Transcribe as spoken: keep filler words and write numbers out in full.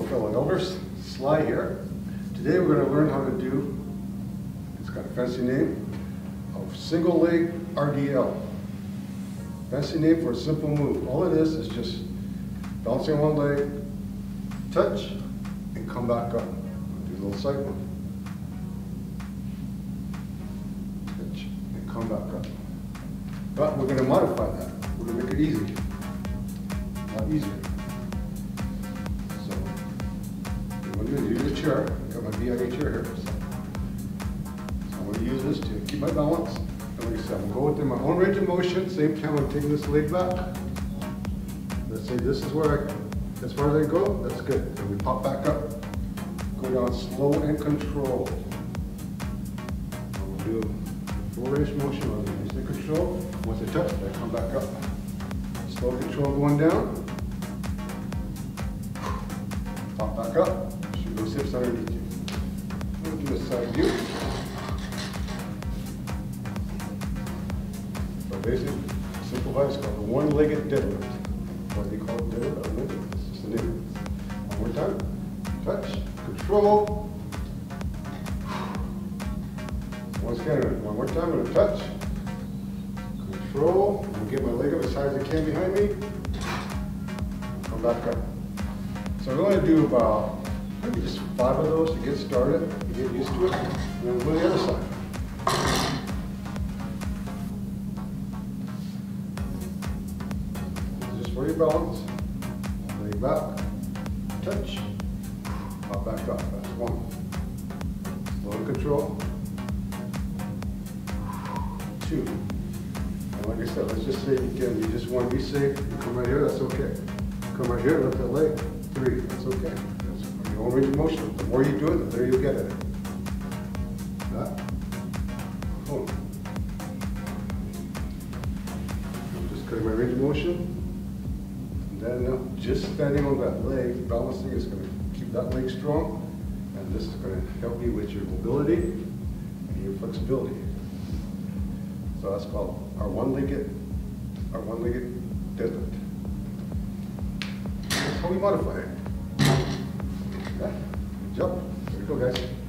fellow elders, Sly here. Today we're going to learn how to do, it's got a fancy name, of single leg R D L. Fancy name for a simple move. All it is is just bouncing one leg, touch, and come back up. Do a little side one. Touch, and come back up. But we're going to modify that. We're going to make it easy. A lot easier. So, what I'm going to use a chair. I've got my B I A chair here. So, so I'm going to use this to keep my balance. And like I said, I'm going to go within my own range of motion. Same time I'm taking this leg back. Let's say this is where I, as far as I go, that's good. And we pop back up. Go down slow and control. We'll do full range of motion. I'll use the control. Once I touch, I come back up. Slow control going down. Pop back up. Shoot those hips underneath you. We'll do a side view. So basically, simplify, it's called a one-legged deadlift. Why do you call it deadlift? I don't know. It's just a name. One more time. Touch. Control. Once again, one more time. I'm going to touch. Control. I'm going to get my leg up as high as I can behind me. Come back up. So we're going to do about maybe just five of those to get started, to get used to it, and then we'll go to the other side. Just for your balance, leg back, touch, pop back up. That's one. Slow and control. Two. And like I said, let's just say again, you just want to be safe. You come right here, that's okay. Come right here, lift that leg. Three, that's okay. That's your own range of motion. The more you do it, the better you get at it. That. Boom. I'm just cutting my range of motion. And then uh, just standing on that leg, balancing is going to keep that leg strong. And this is going to help you with your mobility and your flexibility. So that's called our one-legged, our one-legged deadlift. That's how we modify it. Yeah, good job. There we go, guys.